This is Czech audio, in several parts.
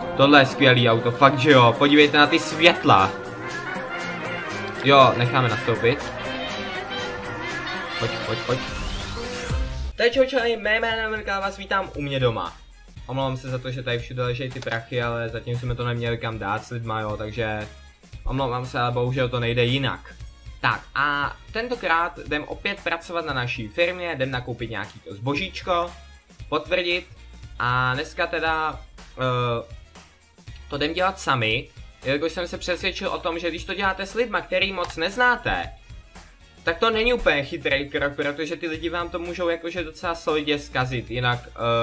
Tohle je skvělý auto, fakt že jo, podívejte na ty světla. Jo, necháme nastoupit. Pojď. Teď čau, mé jméno je vás vítám u mě doma. Omlouvám se za to, že tady všude ležejí ty prachy, ale zatím jsme to neměli kam dát s lidma, jo, takže omlouvám se, ale bohužel to nejde jinak. Tak a tentokrát jdem opět pracovat na naší firmě, jdem nakoupit nějaký to zbožíčko, potvrdit a dneska teda to jdem dělat sami, jelikož jsem se přesvědčil o tom, že když to děláte s lidma, který moc neznáte, tak to není úplně chytrý krok, protože ty lidi vám to můžou jakože docela solidně zkazit, jinak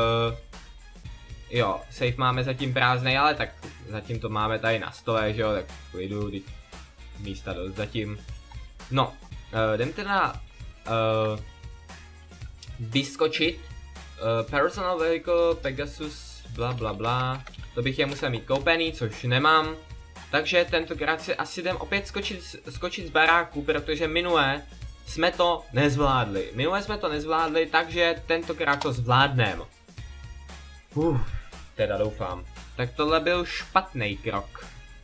jo, safe máme zatím prázdnej, ale tak zatím to máme tady na stole, že jo, tak klidu, místa dost zatím. No, jdem teda vyskočit, personal vehicle, Pegasus, bla bla bla, to bych je musel mít koupený, což nemám. Takže tentokrát si asi jdem opět skočit z baráku, protože minule jsme to nezvládli. Takže tentokrát to zvládnem. Teda doufám. Tak tohle byl špatný krok.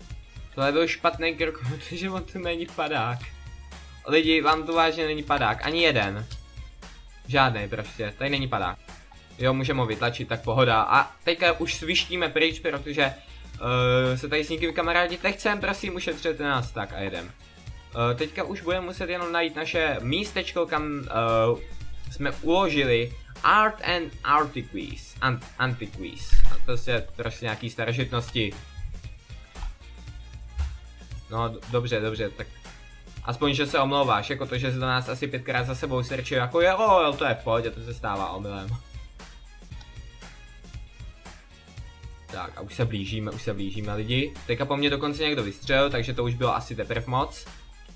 Protože on tu není padák. Lidi, vám tu vážně není padák, ani jeden. Žádnej prostě, tady není padák. Jo, můžeme ho vytlačit, tak pohoda. A teďka už svištíme pryč, protože se tady s nikým kamarádit nechcem, prosím, ušetřete nás, tak a jedem. Teďka už budeme muset jenom najít naše místečko, kam jsme uložili Art and Antiquities. Prostě nějaký starožitnosti. No, dobře, tak aspoň, že se omlouváš, jako to, že se do nás asi 5krát za sebou srčil, jako jo, to je v pohodě, to se stává omylem. Tak a už se blížíme lidi. Teďka po mně dokonce někdo vystřelil, takže to už bylo asi teprve moc.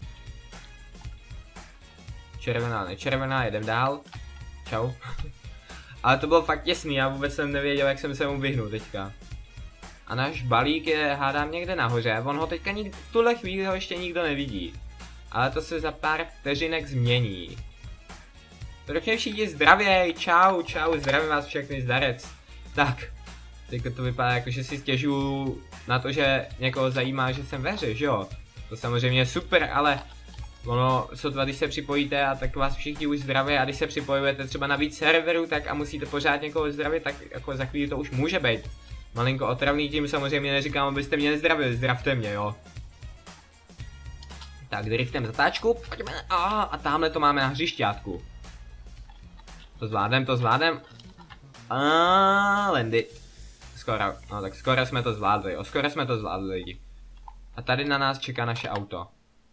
Červená, nečervená, jedem dál. Čau. Ale to bylo fakt těsný, já vůbec jsem nevěděl, jak jsem se mu vyhnul teďka. A náš balík je, hádám, někde nahoře, on ho teďka v tuhle chvíli ho ještě nikdo nevidí. Ale to se za pár vteřinek změní. Trochu všichni zdravěj, čau, zdravím vás všechny, zdarec. Tak. Teďka to vypadá jako, že si stěžuju na to, že někoho zajímá, že jsem ve hře, že jo? To samozřejmě je super, ale ono, sotva když se připojíte a tak vás všichni už zdraví a když se připojujete třeba na víc serverů, tak a musíte pořád někoho zdravit, tak jako za chvíli to už může být malinko otravný, tím samozřejmě neříkám, abyste mě nezdravili, zdravte mě, jo? Tak, driftem zatáčku, pojďme, a tamhle to máme na hřišťátku. To zvládnem. Landy. No tak skoro jsme to zvládli, lidi. A tady na nás čeká naše auto.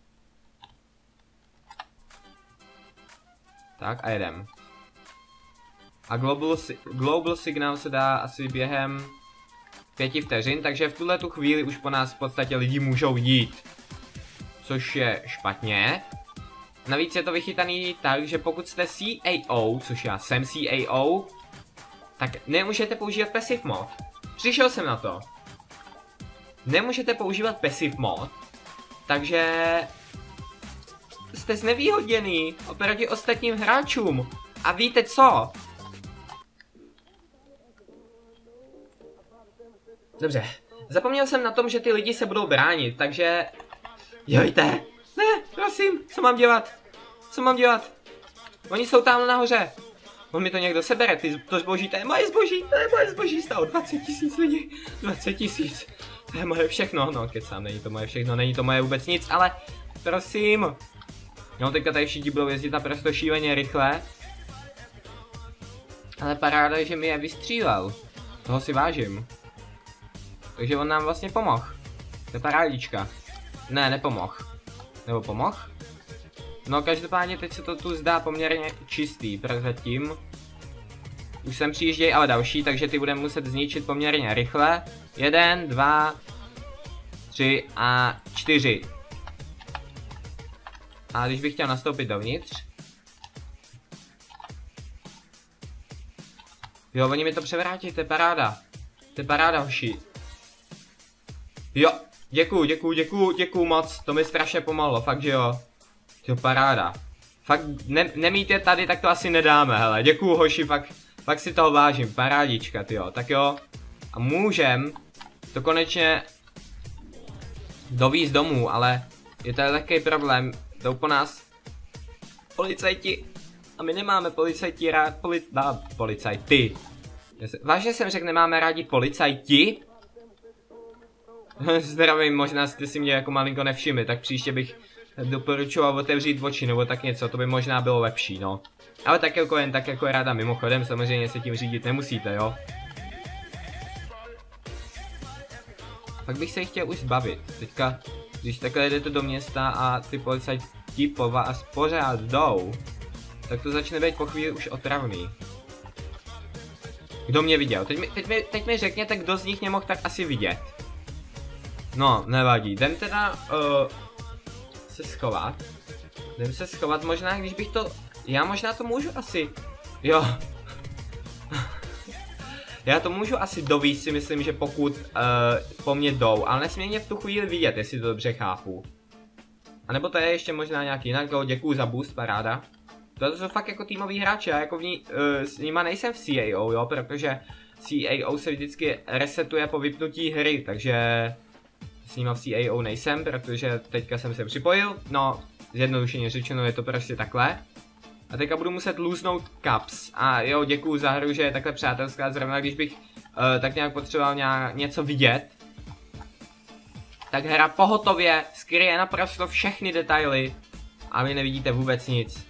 Tak a jedem. A global signál se dá asi během 5 vteřin, takže v tuhle tu chvíli už po nás v podstatě lidi můžou jít. Což je špatně. Navíc je to vychytaný tak, že pokud jste CAO, což já jsem CAO, tak nemůžete používat passive mod. Přišel jsem na to. Nemůžete používat passive mod, takže jste znevýhodněný oproti ostatním hráčům. A víte co? Dobře, zapomněl jsem na tom, že ty lidi se budou bránit, takže jojte. Ne, prosím, co mám dělat? Oni jsou tam nahoře. On mi to někdo sebere, to zboží, to je moje zboží, stalo 20 000 lidí, 20 000, to je moje všechno, no kecám, není to moje všechno, není to moje vůbec nic, ale prosím. No teďka tady všichni budou jezdit naprosto šíleně rychle, ale paráda je, že mi je vystřílel, toho si vážím, takže on nám vlastně pomohl, to je parádička, ne, nepomohl, nebo pomohl? No každopádně teď se to tu zdá poměrně čistý, prozatím. Už sem přijíždějí ale další, takže ty budeme muset zničit poměrně rychle. 1, 2, 3 a 4. A když bych chtěl nastoupit dovnitř. Jo, oni mi to převrátí, to je paráda, hoši. Jo, děkuju moc, to mi strašně pomohlo, fakt že jo. Jo, paráda. Fakt, nemít je tady, tak to asi nedáme, hele. Děkuju, hoši, fakt si toho vážím, parádička, tyjo. Tak jo. A můžem to konečně dovíz domů, ale je tady takový problém, jdou po nás policajti a my nemáme policajti rád, policajty. Vážně jsem řekl, nemáme rádi policajti? Zdravím, možná jste si mě jako malinko nevšimli, tak příště bych doporučoval otevřít oči nebo tak něco, to by možná bylo lepší, no. Ale tak jako jen tak jako ráda mimochodem, samozřejmě se tím řídit nemusíte, jo. Pak bych se chtěl už zbavit. Teďka, když takhle jdete do města a ty policajti po vás pořád jdou, tak to začne být po chvíli už otravný. Kdo mě viděl? Teď mi řekněte, kdo z nich mě mohl tak asi vidět. No, nevadí. Jdem teda se schovat. Jdem se schovat, možná když bych to... Já možná to můžu asi... Jo. Já to můžu asi dovíst, si myslím, že pokud po mně jdou, ale nesmí mě v tu chvíli vidět, jestli to dobře chápu. A nebo to je ještě možná nějaký jinak, děkuju za boost, paráda. To jsou fakt jako týmoví hráči, já jako s nima nejsem v CAO, jo, protože CAO se vždycky resetuje po vypnutí hry, takže s nima v CAO nejsem, protože teďka jsem se připojil, no, zjednodušeně řečeno je to prostě takhle. A teďka budu muset lůznout caps. A jo, děkuju za hru, že je takhle přátelská, zrovna když bych tak nějak potřeboval něco vidět. Tak hra pohotově skryje naprosto všechny detaily a vy nevidíte vůbec nic.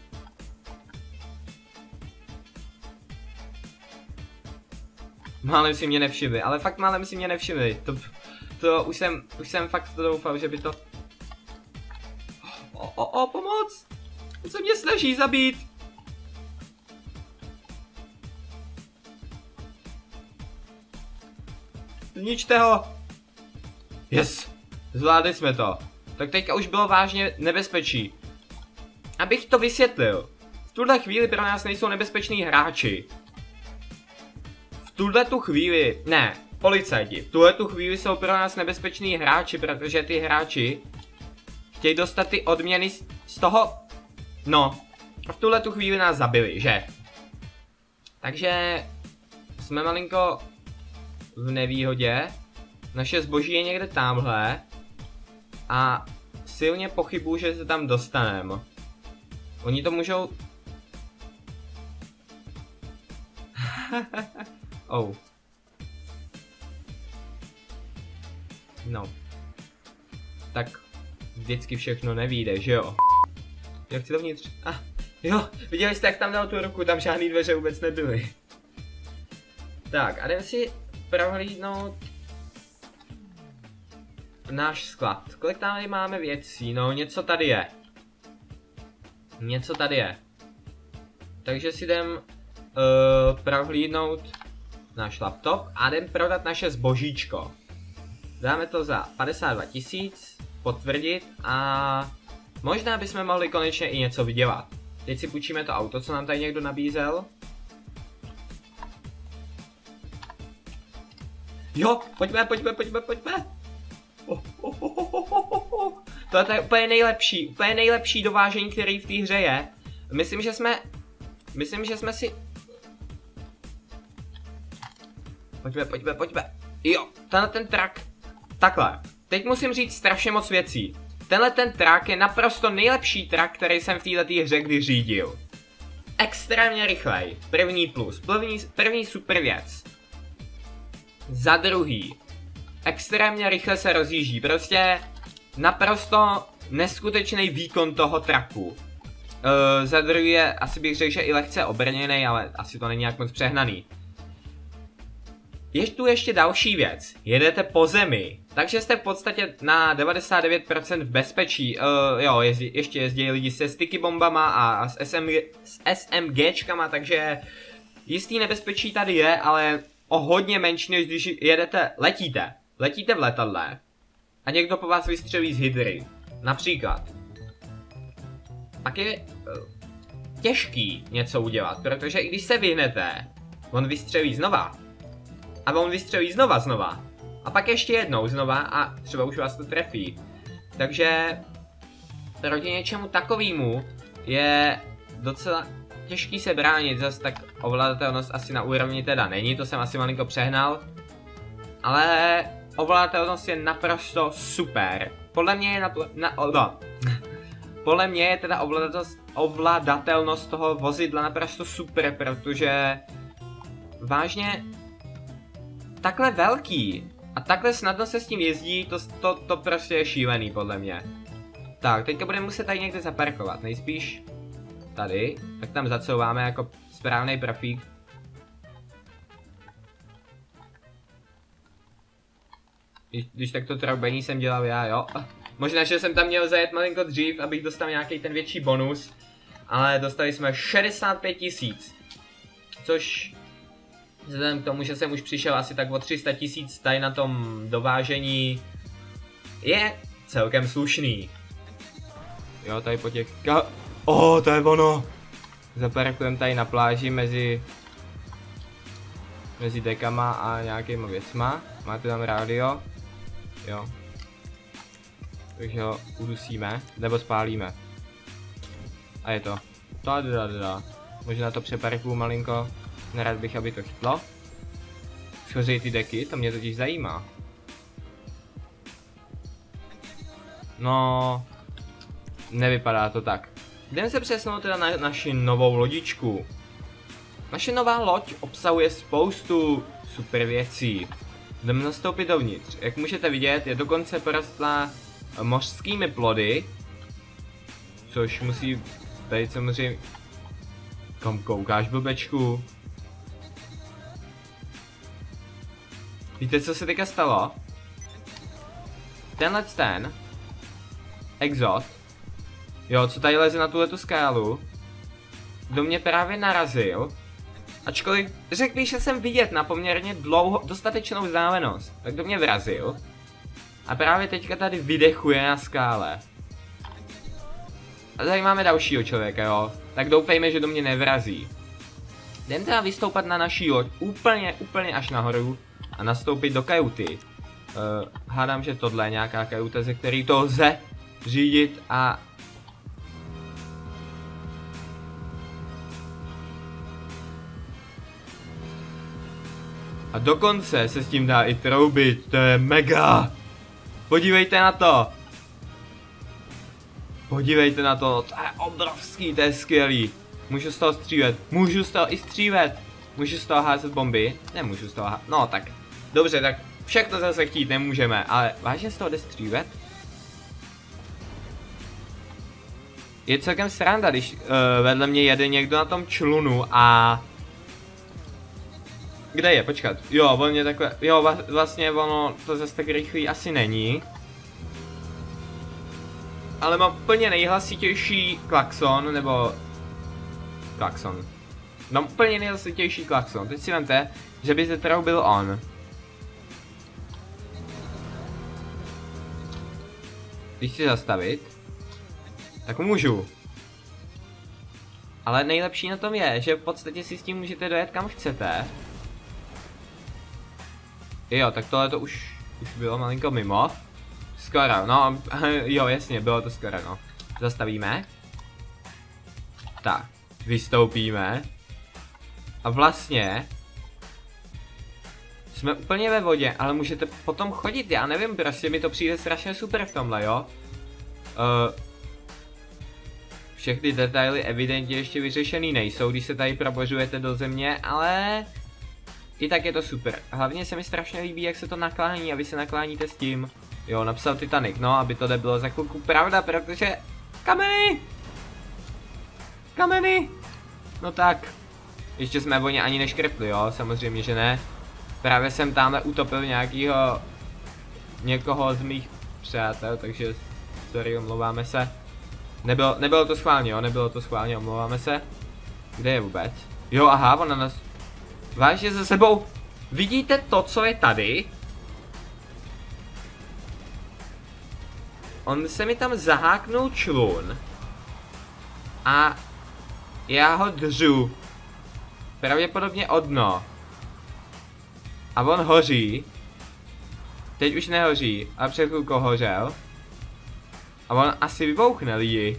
Málem si mě nevšimli, ale fakt málem si mě nevšimli. To už jsem fakt doufal, že by to... Pomoc! On se mě snaží zabít! Zničte ho! Yes! Zvládli jsme to. Tak teďka už bylo vážně nebezpečí. Abych to vysvětlil. V tuhle chvíli pro nás nejsou nebezpeční hráči. V tuhle tu chvíli... Ne, policajti. V tuhle tu chvíli jsou pro nás nebezpeční hráči, protože ty hráči chtějí dostat ty odměny z toho... No, v tuhle tu chvíli nás zabili, že? Takže jsme malinko v nevýhodě. Naše zboží je někde tamhle. A silně pochybuju, že se tam dostaneme. Oni to můžou... Oh. No. Tak vždycky všechno nevyjde, že jo? Jak chci dovnitř? Jo, viděli jste, jak tam dal tu ruku, tam žádný dveře vůbec nebyly. Tak, a jdem si prohlídnout náš sklad. Kolik tady máme věcí? No, něco tady je. Něco tady je. Takže si jdem prohlídnout náš laptop a jdem prodat naše zbožíčko. Dáme to za 52 000, potvrdit a možná bychom mohli konečně i něco vydělat. Teď si půjčíme to auto, co nám tady někdo nabízel. Jo, pojďme. To je úplně nejlepší dovážení, který v té hře je. Myslím, že jsme si... Pojďme. Jo, tenhle ten truck. Takhle. Teď musím říct strašně moc věcí. Tenhle ten truck je naprosto nejlepší truck, který jsem v této hře kdy řídil. Extrémně rychlej. První plus. První super věc. Za druhý. Extrémně rychle se rozjíždí. Prostě naprosto neskutečný výkon toho trucku. Za druhý je, asi bych řekl, že i lehce obrněný, ale asi to není nějak moc přehnaný. Je tu ještě další věc. Jedete po zemi, takže jste v podstatě na 99% v bezpečí. Jo, ještě jezdí lidi se sticky bombama a s SMGčkama, takže jistý nebezpečí tady je, ale o hodně menší, než když letíte v letadle a někdo po vás vystřelí z hydry. Například. Pak je těžký něco udělat, protože i když se vyhnete, on vystřelí znova. A on vystřelí znova. A pak ještě jednou znova a třeba už vás to trefí. Takže proti něčemu takovému je docela těžký se bránit, zase tak ovladatelnost asi na úrovni teda není, to jsem asi malinko přehnal. Ale ovladatelnost je naprosto super. Podle mě je podle mě je teda ovladatelnost toho vozidla naprosto super, protože vážně takhle velký a takhle snadno se s tím jezdí, to prostě je šílený podle mě. Tak, teďka budeme muset tady někde zaparkovat, nejspíš tady, tak tam zacouváme jako správný profík. Když tak to troubení jsem dělal já, jo. Možná, že jsem tam měl zajet malinko dřív, abych dostal nějaký ten větší bonus. Ale dostali jsme 65 000. Což vzhledem k tomu, že jsem už přišel asi tak o 300 000 tady na tom dovážení, je celkem slušný. Jo, tady po těch... to je ono! Zaparkujeme tady na pláži mezi dekama a nějakýma věcma. Máte tam rádio? Jo. Takže ho udusíme, nebo spálíme. A je to. Možná to přeparkuju malinko. Nerad bych, aby to chytlo. Schoří ty deky, to mě totiž zajímá. No, nevypadá to tak. Jdeme se přesnout teda na naši novou lodičku. Naše nová loď obsahuje spoustu super věcí. Jdeme nastoupit dovnitř. Jak můžete vidět, je dokonce porostlá mořskými plody. Což musí být samozřejmě... Kam koukáš, blbečku? Víte, co se teďka stalo? Ten exot, jo, co tady leze na tuhletu skálu, do mě právě narazil, ačkoliv řekl bych, že jsem vidět na poměrně dostatečnou vzdálenost, tak do mě vrazil a právě teďka tady vydechuje na skále. A tady máme dalšího člověka, jo, tak doufejme, že do mě nevrazí. Jdem teda vystoupat na naší loď úplně až nahoru a nastoupit do kajuty. Hádám, že tohle je nějaká kajuta, ze který to lze řídit a... A dokonce se s tím dá i troubit, to je mega! Podívejte na to! Podívejte na to, to je obrovský, to je skvělý. Můžu z toho střílet, můžu z toho i střílet. Můžu z toho házet bomby? Nemůžu z toho házet, no tak. Dobře, tak všechno zase chtít nemůžeme, ale vážně z toho jde střílet? Je celkem sranda, když vedle mě jede někdo na tom člunu a... Kde je? Počkat. Jo, on je takhle, jo, vlastně ono to zase tak rychlý asi není. Ale mám úplně nejhlasitější klakson, nebo... Klakson. Mám úplně nejhlasitější klakson. Teď si vemte, že by se troubil on. Když chci zastavit, tak můžu. Ale nejlepší na tom je, že v podstatě si s tím můžete dojet kam chcete. Jo, tak tohle to už bylo malinko mimo. Skoro, no, jo, jasně, bylo to skoro, no. Zastavíme. Tak, vystoupíme. A vlastně... Jsme úplně ve vodě, ale můžete potom chodit, já nevím, prostě mi to přijde strašně super v tomhle, jo. Všechny detaily evidentně ještě vyřešený nejsou, když se tady probožujete do země, ale... I tak je to super. Hlavně se mi strašně líbí, jak se to naklání a vy se nakláníte s tím. Jo, napsal Titanic, no, aby to nebylo za chvilku pravda, protože... Kameny! Kameny! No tak. Ještě jsme o ně ani neškrtli, jo, samozřejmě, že ne. Právě jsem tamhle utopil někoho z mých přátel, takže sorry, omlouváme se. Nebylo to schválně, jo, nebylo to schválně, omlouváme se. Kde je vůbec? Jo, aha, ona nás... Vážně za sebou... Vidíte to, co je tady? On se mi tam zaháknul člun. A... Já ho držu. Pravděpodobně o dno. A on hoří. Teď už nehoří, ale před chvilkou hořel. A on asi vybouchne lidi.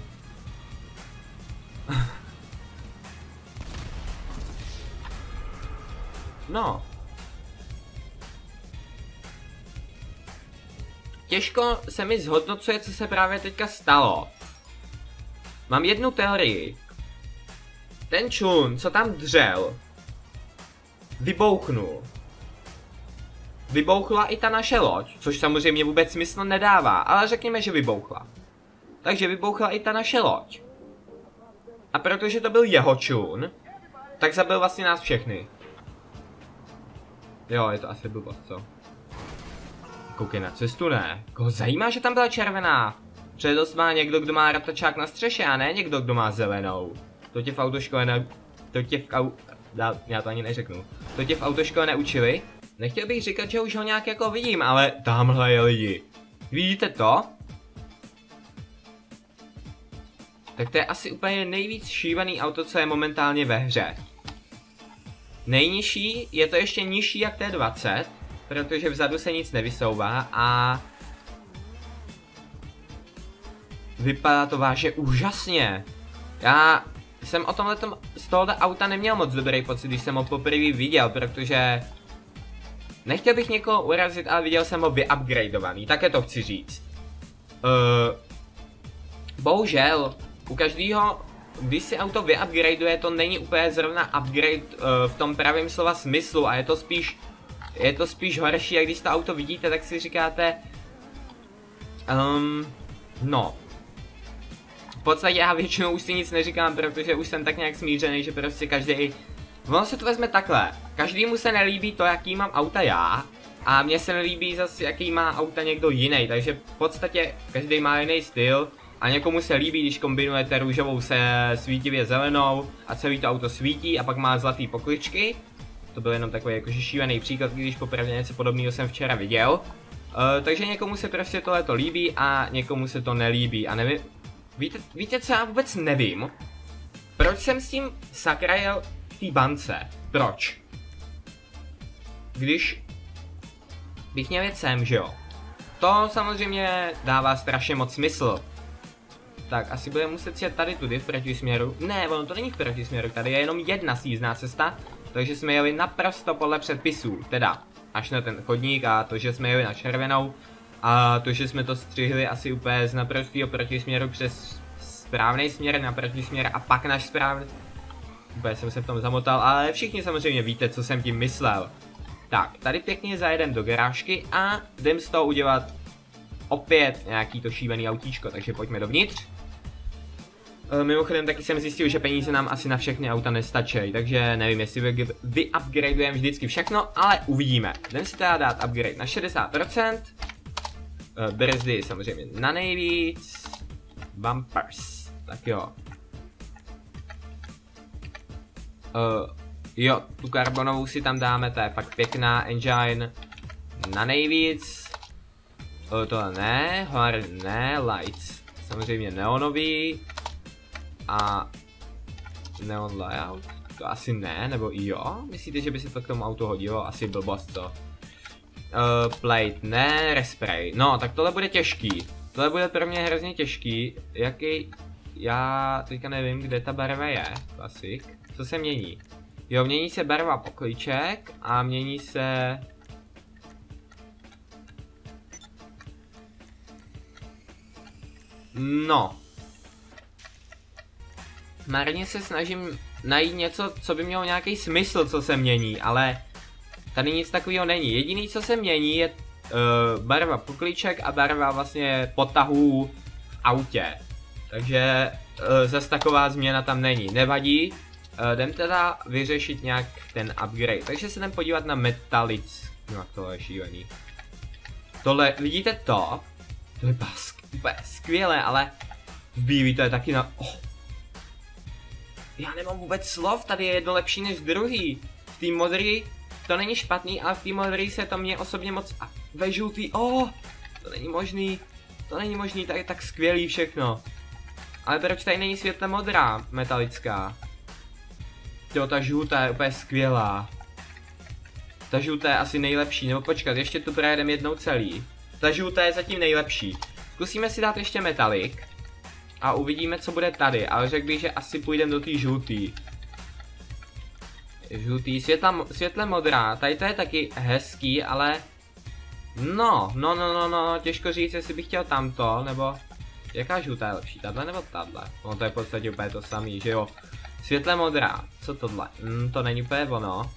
No. těžko se mi zhodnocuje, co se právě teďka stalo. Mám jednu teorii. Ten člun, co tam dřel, vybouchnul. Vybouchla i ta naše loď, což samozřejmě vůbec smysl nedává, ale řekněme, že vybouchla. Takže vybouchla i ta naše loď. A protože to byl jeho člun, tak zabil vlastně nás všechny. Jo, je to asi blbost, co? Koukej na cestu, ne? Koho zajímá, že tam byla červená? Předost má někdo, kdo má ratačák na střeše, a ne někdo, kdo má zelenou. To tě v autoškole ne... Já to ani neřeknu. To tě v autoškole neučili? Nechtěl bych říkat, že už ho nějak jako vidím, ale tamhle je lidi. Vidíte to? Tak to je asi úplně nejvíc šívaný auto, co je momentálně ve hře. Nejnižší, je to ještě nižší jak T20, protože vzadu se nic nevysouvá a... Vypadá to vážně úžasně. Já jsem o tomhletom z tohoto auta neměl moc dobrý pocit, když jsem ho poprvé viděl, protože... Nechtěl bych někoho urazit, ale viděl jsem ho vyupgradeovaný, také to chci říct. Bohužel, u každého, když si auto vyupgradeuje, to není úplně zrovna upgrade v tom pravém slova smyslu a je to spíš horší, a když to auto vidíte, tak si říkáte... no. V podstatě já většinou už si nic neříkám, protože už jsem tak nějak smířený, že prostě každý... Ono se to vezme takhle, každému se nelíbí to, jaký mám auta já, a mně se nelíbí zase, jaký má auta někdo jiný, takže v podstatě každý má jiný styl a někomu se líbí, když kombinujete růžovou se svítivě zelenou a celý to auto svítí a pak má zlatý pokličky. To byl jenom takový jakože šílený příklad, když popravdě něco podobného jsem včera viděl. Takže někomu se prostě tohleto líbí a někomu se to nelíbí a nevím, víte co, já vůbec nevím, proč jsem s tím sakra jel v té bance, proč? Když bych měl jet sem, že jo? To samozřejmě dává strašně moc smysl. Tak, asi budeme muset jet tady tudy v protisměru. Ne, ono to není v protisměru, tady je jenom jedna sjízdná cesta, takže jsme jeli naprosto podle předpisů, teda až na ten chodník a to, že jsme jeli na červenou a to, že jsme to střihli asi úplně z naprostého protisměru přes správný směr na protisměr a pak náš správný. Úplně jsem se v tom zamotal, ale všichni samozřejmě víte, co jsem tím myslel. Tak, tady pěkně zajedem do garážky a jdem z toho udělat opět nějaký to šívený autíčko, takže pojďme dovnitř. Mimochodem taky jsem zjistil, že peníze nám asi na všechny auta nestačí, takže nevím, jestli vyupgradujeme vždycky všechno, ale uvidíme. Jdem si teda dát upgrade na 60%. Brzdy samozřejmě na nejvíc. Bumpers, tak jo. Jo, tu karbonovou si tam dáme, to je fakt pěkná engine. Na nejvíc. Tohle ne, hard ne, lights. Samozřejmě neonový. A neon layout? To asi ne, nebo i jo? Myslíte, že by se to k tomu autu hodilo? Asi blbost, co? Plate ne, respray. No, tak tohle bude těžký. Tohle bude pro mě hrozně těžký. Jaký... Já teďka nevím, kde ta barva je. Klasik. Co se mění? Jo, mění se barva poklíček a mění se... No. Marně se snažím najít něco, co by mělo nějaký smysl, co se mění, ale tady nic takového není. Jediný, co se mění, je barva poklíček a barva vlastně potahů v autě. Takže zase taková změna tam není. Nevadí, jdem teda vyřešit nějak ten upgrade. Takže se jdem podívat na Metalic. No, tohle je šílený. Tohle, vidíte to? To vypadá úplně skvěle, ale v bílý to je taky na... Oh. Já nemám vůbec slov, tady je jedno lepší než druhý. V té modrý to není špatný, ale v té modrý se to mě osobně moc... A ve žlutý, to není možný. To není možný, tady je tak skvělý všechno. Ale proč tady není světle modrá, metalická? Jo, ta žlutá je úplně skvělá. Ta žlutá je asi nejlepší, nebo počkat, ještě tu projedeme jednou celý. Ta žlutá je zatím nejlepší. Zkusíme si dát ještě metalik. A uvidíme, co bude tady, ale řekl bych, že asi půjdeme do té žlutý. Žlutý, světle modrá, tady to je taky hezký, ale... No, těžko říct, jestli bych chtěl tamto, nebo jaká žlutá je lepší, tahle nebo tahle? No to je v podstatě úplně to samý, že jo? Světle modrá, co tohle? To není úplně ono.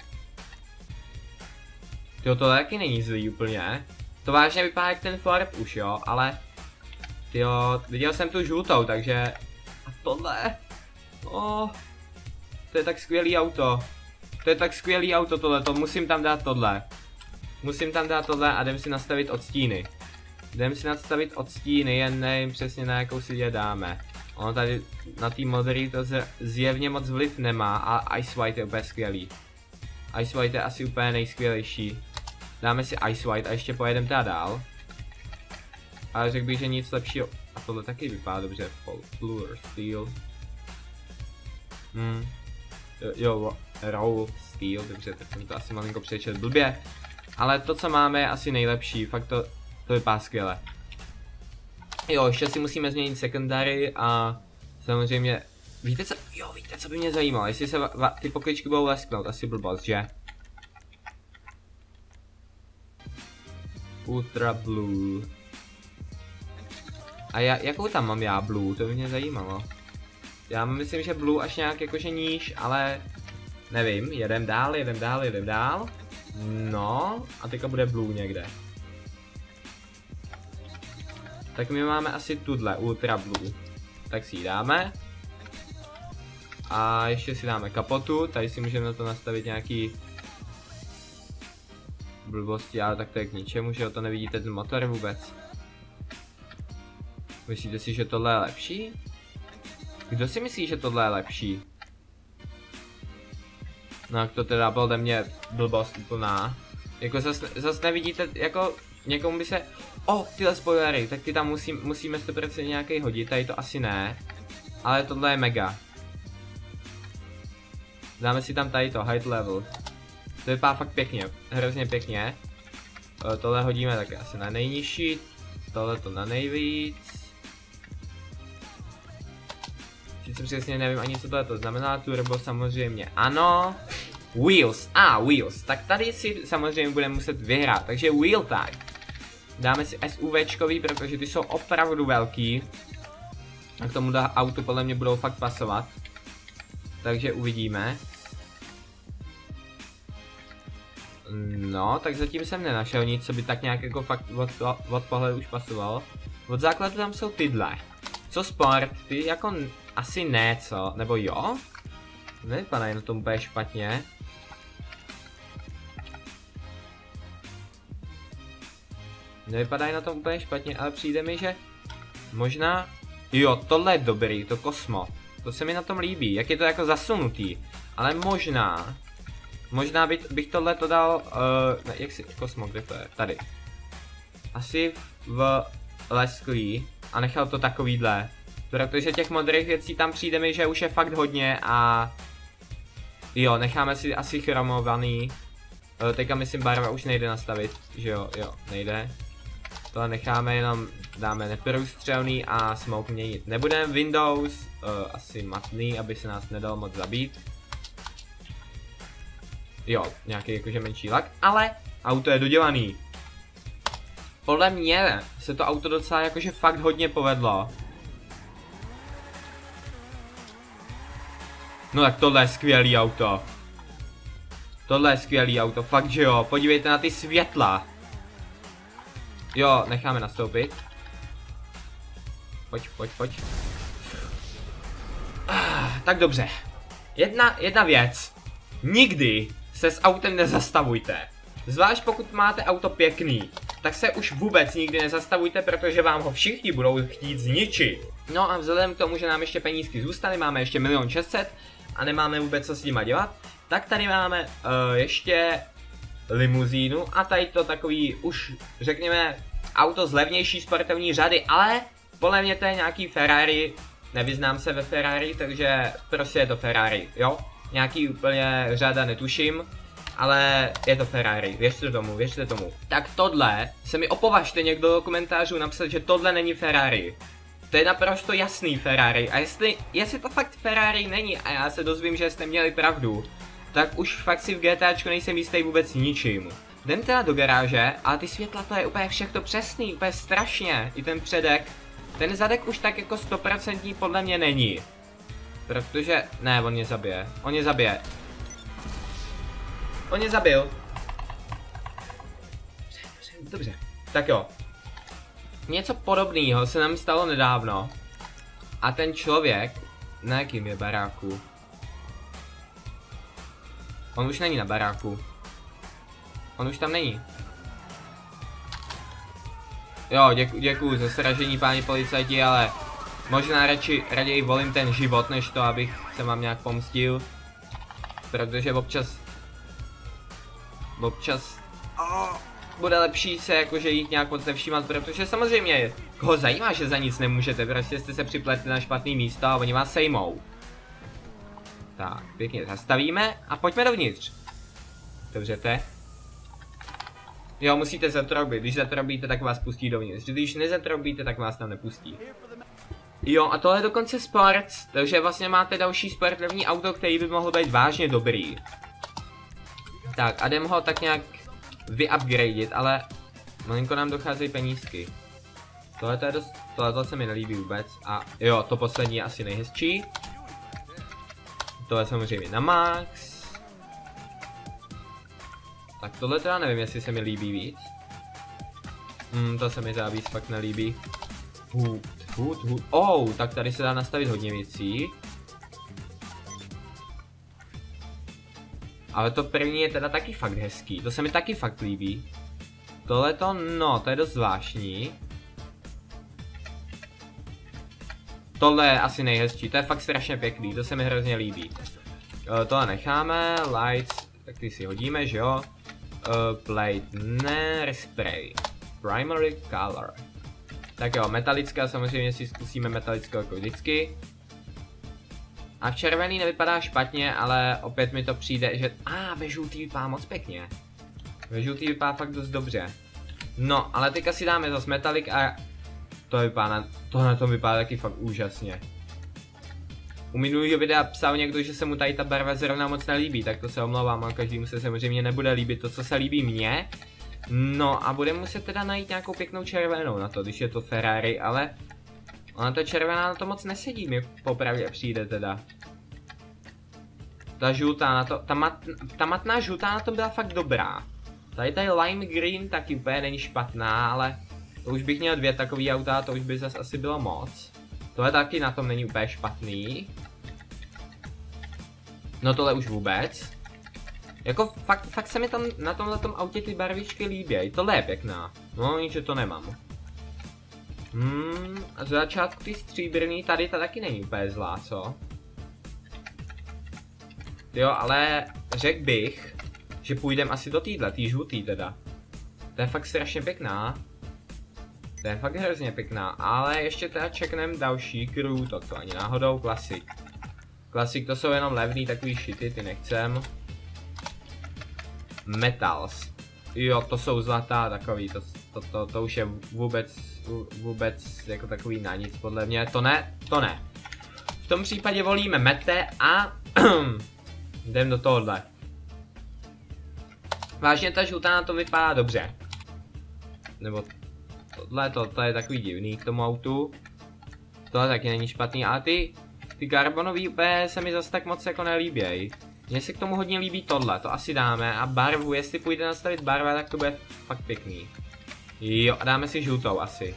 Jo, to taky není zlý úplně. To vážně vypadá jak ten Ford už, jo, ale... Jo, viděl jsem tu žlutou, takže... A tohle? To je tak skvělý auto. To je tak skvělý auto tohleto, musím tam dát tohle. Musím tam dát tohle a jdem si nastavit odstíny. Jdem si nastavit odstíny, jen nevím přesně na jakou si je dáme. Ono tady na té modrý to zjevně moc vliv nemá a Ice White je úplně skvělý. Ice White je asi úplně nejskvělejší. Dáme si Ice White a ještě pojedeme teda dál. Ale řekl bych, že nic lepšího. A tohle taky vypadá dobře. Blue Steel. Jo, Roll Steel, dobře, tak jsem to asi malinko přečet blbě. Ale to, co máme, je asi nejlepší, fakt to vypadá skvěle. Jo, ještě si musíme změnit secondary a samozřejmě, víte co by mě zajímalo, jestli se ty pokličky budou lesknout, asi blbost, že? Ultra Blue. A jakou tam mám já Blue, to by mě zajímalo. Já myslím, že Blue až nějak jakože níž, ale nevím, jedem dál. No, a teďka bude Blue někde. Tak my máme asi tuhle, Ultra Blue. Tak si ji dáme. A ještě si dáme kapotu, tady si můžeme na to nastavit nějaký blbosti, ale tak to je k ničemu, že to nevidíte ten motor vůbec. Myslíte si, že tohle je lepší? Kdo si myslí, že tohle je lepší? No, jak to teda byl ode mě blbost úplná. Jako zas nevidíte, jako někomu by se... tyhle spoilery, tak ty tam musíme 100% nějaký hodit, tady to asi ne. Ale tohle je mega. Dáme si tam tady to, height level. To vypadá fakt pěkně, hrozně pěkně. Tohle hodíme taky asi na nejnižší, tohle to na nejvíc. Sice přesně nevím ani, co to znamená, turbo samozřejmě ano. Wheels, wheels, tak tady si samozřejmě budeme muset vyhrát, takže wheel type. Dáme si SUVčkový, protože ty jsou opravdu velký. A k tomu autu podle mě budou fakt pasovat. Takže uvidíme. No, tak zatím jsem nenašel nic, co by tak nějak jako fakt od pohledu už pasovalo. Od základu tam jsou tyhle. Co sport, ty jako asi ne, co? Nebo jo? Nevypadají na tom úplně špatně. Nevypadají na tom úplně špatně, ale přijde mi, že možná... Jo, tohle je dobrý, to Kosmo. To se mi na tom líbí, jak je to jako zasunutý. Ale možná bych tohle to dal... ne, jak si... Kosmo, kde to je? Tady. Asi v lesklý a nechal to takovýhle. Protože těch modrých věcí tam přijde mi, že už je fakt hodně a... Jo, necháme si asi chromovaný. Teďka myslím barva už nejde nastavit, že jo, nejde. Tohle necháme, jenom dáme neprůstřelný a smoke měnit nebudeme. Windows, asi matný, aby se nás nedalo moc zabít. Jo, nějaký jakože menší lak, ale auto je dodělaný. Podle mě se to auto docela jakože fakt hodně povedlo. No tak tohle je skvělý auto. Tohle je skvělý auto, fakt že jo, podívejte na ty světla. Jo, necháme nastoupit. Pojď. Tak dobře. Jedna věc. Nikdy se s autem nezastavujte. Zvlášť pokud máte auto pěkný, tak se už vůbec nikdy nezastavujte, protože vám ho všichni budou chtít zničit. No a vzhledem k tomu, že nám ještě penízky zůstaly, máme ještě 1 600 000 a nemáme vůbec co s nima dělat, tak tady máme ještě limuzínu a tady to takový už řekněme auto z levnější sportovní řady, ale podle mě to je nějaký Ferrari, nevyznám se ve Ferrari, takže prostě je to Ferrari, jo? Nějaký úplně řada netuším, ale je to Ferrari, věřte tomu. Tak tohle se mi opovažte někdo do komentářů napsat, že tohle není Ferrari. To je naprosto jasný Ferrari a jestli to fakt Ferrari není a já se dozvím, že jste měli pravdu, tak už fakt si v GTAčku nejsem jistý vůbec ničím. jdem teda do garáže, ale ty světla, to je úplně všechno přesný, úplně strašně. I ten předek. Ten zadek už tak jako 100% podle mě není. Protože, ne, on mě zabije. On mě zabije. On mě zabil. Dobře. Tak jo. Něco podobného se nám stalo nedávno. A ten člověk, na jakým je baráku? On už není na baráku. On už tam není. Jo, děkuju za sražení, páni policajti, ale možná raději volím ten život, než to, abych se vám nějak pomstil. Protože občas bude lepší se jakože jít nějak moc nevšímat, protože samozřejmě koho zajímá, že za nic nemůžete, prostě jste se připletli na špatný místo a oni vás sejmou. Tak, pěkně zastavíme a pojďme dovnitř. Dobře. Jo, musíte zatrobit, když zatrobíte, tak vás pustí dovnitř, když nezatrobíte, tak vás tam nepustí. Jo, a tohle je dokonce sport, takže vlastně máte další sportovní auto, který by mohl být vážně dobrý. Tak, a jdem ho tak nějak vyupgradit, ale malinko nám docházejí penízky. Tohle se mi nelíbí vůbec a jo, to poslední je asi nejhezčí. To je samozřejmě na max. Tak tohle teda nevím, jestli se mi líbí víc. To se mi teda víc fakt nelíbí. Oh, tak tady se dá nastavit hodně věcí. Ale to první je teda taky fakt hezký, to se mi taky fakt líbí. Tohleto, no, to je dost zvláštní. Tohle je asi nejhezčí, to je fakt strašně pěkný, to se mi hrozně líbí. Tohle necháme, lights, tak ty si hodíme, že jo? Plate, ne, spray. Primary color. Tak jo, metalická, samozřejmě si zkusíme metalickou jako vždycky. A v červený nevypadá špatně, ale opět mi to přijde, že... ve žlutý vypadá moc pěkně. Ve žlutý vypadá fakt dost dobře. No, ale teďka si dáme zase metalik a... To na tom vypadá taky fakt úžasně. U minulého videa psal někdo, že se mu tady ta barva zrovna moc nelíbí, tak to se omlouvám, a každému se samozřejmě nebude líbit to, co se líbí mně. No a budeme muset teda najít nějakou pěknou červenou na to, když je to Ferrari, ale... Ona ta červená na to moc nesedí, mi popravdě přijde teda. Ta žlutá na to, ta matná žlutá na tom byla fakt dobrá. Tady lime green taky úplně není špatná, ale to už bych měl 2 takový auta, to už by zase asi bylo moc. Tohle taky na tom není úplně špatný. No tohle už vůbec. Jako fakt se mi tam na tomhletom autě ty barvičky líbějí, tohle je pěkná. No nic, že to nemám. A z začátku ty stříbrný, tady ta taky není úplně zlá, co? Jo, ale řekl bych, že půjdem asi do téhle, tý žlutý teda. To je fakt strašně pěkná. To je fakt hrozně pěkná, ale ještě teda čekneme další crew, to ani náhodou, Classic. Classic to jsou jenom levný takový shity, ty nechcem. Metals. Jo, to jsou zlatá takový, to už je vůbec jako takový na nic podle mě, to ne. V tom případě volíme mete a jdem do tohohle. Vážně ta žlutá na to vypadá dobře. Nebo tohle, to je takový divný k tomu autu. Tohle taky není špatný, ale ty karbonový úplně se mi zase tak moc jako nelíbějí. Mně se k tomu hodně líbí tohle, to asi dáme a barvu, jestli půjde nastavit barva, tak to bude fakt pěkný. Jo, a dáme si žlutou asi.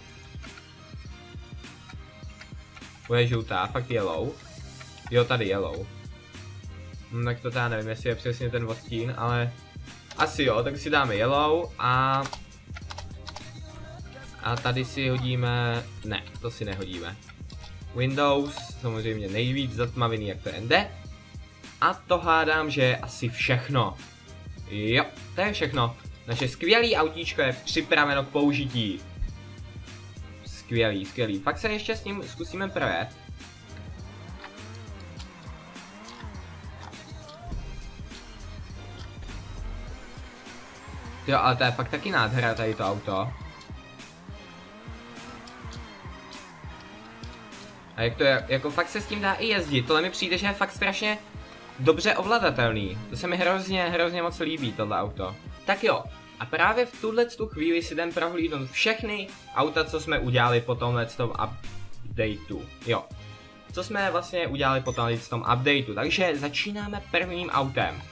Bude žlutá, fakt yellow. Jo, tady yellow. Tak to já nevím, jestli je přesně ten odstín, ale... Asi jo, tak si dáme yellow a tady si hodíme... Ne, to si nehodíme. Windows, samozřejmě nejvíc zatmavený, jak to je ND. A to hádám, že je asi všechno. Jo, to je všechno. Naše skvělý autíčko je připraveno k použití. Skvělý. Fakt se ještě s ním zkusíme projet. Jo, ale to je fakt taky nádhera tady to auto. A jak to je, jako fakt se s tím dá i jezdit, tohle mi přijde, že je fakt strašně dobře ovladatelný. To se mi hrozně moc líbí, tohle auto. Tak jo, A právě v tu chvíli si jdem prohlídnout všechny auta, co jsme udělali po tomhletom updateu. Jo. Co jsme vlastně udělali po tomhletom updateu. Takže začínáme prvním autem.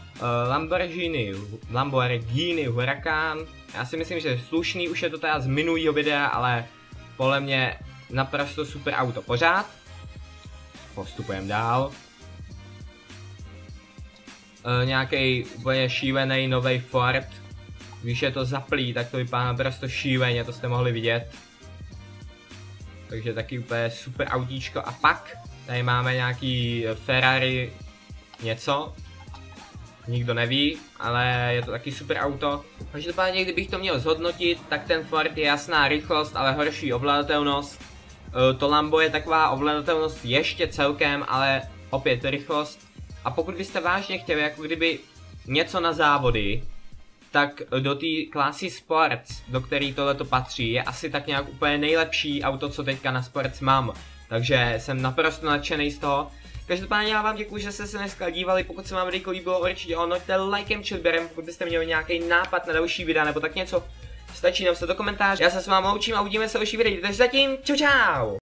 Lamborghini Huracan. Já si myslím, že je slušný, už je to teda z minulého videa, ale podle mě naprosto super auto pořád. Postupujeme dál. Nějaký úplně šílený nový Ford. Když je to zaplý, tak to vypadá naprosto šíleně, to jste mohli vidět. Takže taky úplně super autíčko. A pak tady máme nějaký Ferrari něco. Nikdo neví, ale je to taky super auto. Každopádně, kdybych to měl zhodnotit, tak ten Ford je jasná rychlost, ale horší ovladatelnost. To Lambo je taková ovladatelnost ještě celkem, ale opět rychlost. A pokud byste vážně chtěli jako kdyby něco na závody, tak do té klasy Sports, do který tohleto patří, je asi tak nějak úplně nejlepší auto, co teďka na Sports mám. Takže jsem naprosto nadšený z toho. Každopádně já vám děkuji, že jste se dneska dívali, pokud se vám video líbilo, určitě ohoďte lajkem či odběrem, pokud byste měli nějaký nápad na další videa nebo tak něco, stačí napsat do komentáře. Já se s vámi loučím a uvidíme se v další videu, takže zatím čau čau!